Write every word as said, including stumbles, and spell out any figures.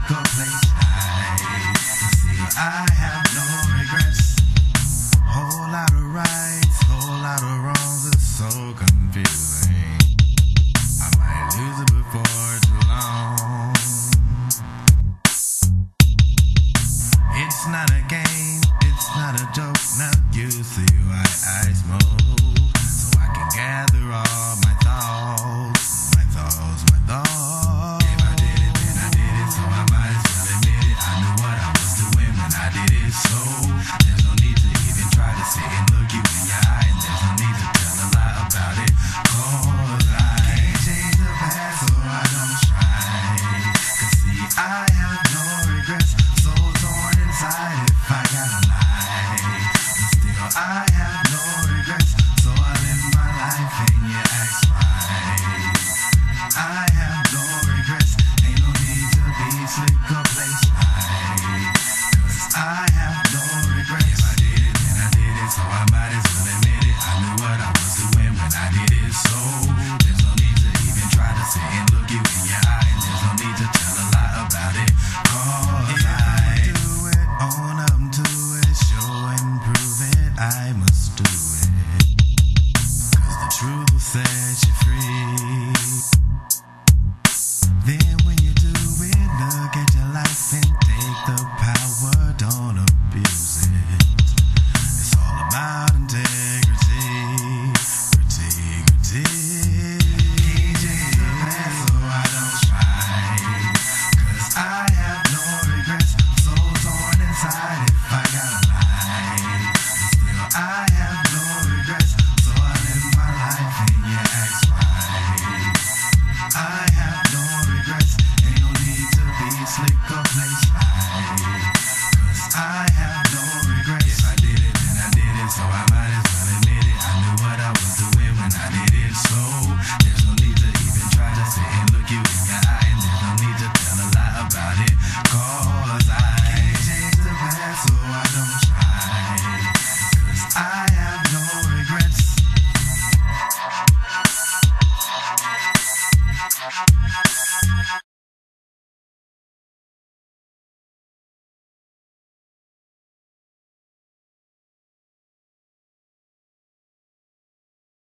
or play nice. See, I have no regrets. Whole lot of rights, whole lot of wrongs. It's so confusing. I might lose it before too long. It's not a game, it's not a joke. Not used to you, I, I smoke, so I can gather all my thoughts, my thoughts, my thoughts. If I did it, then I did it, so I might as well admit it. I knew what I was doing when I did it, so there's no need to even try to sit and look you in your eye, and there's no need to tell a lie about it, cause I can't change the past, so I don't try. Cause see, I have no regrets, so torn inside if I gotta lie. But still, I have no regrets, so I live my life and you act right. I have no regrets, ain't no need to be slick or play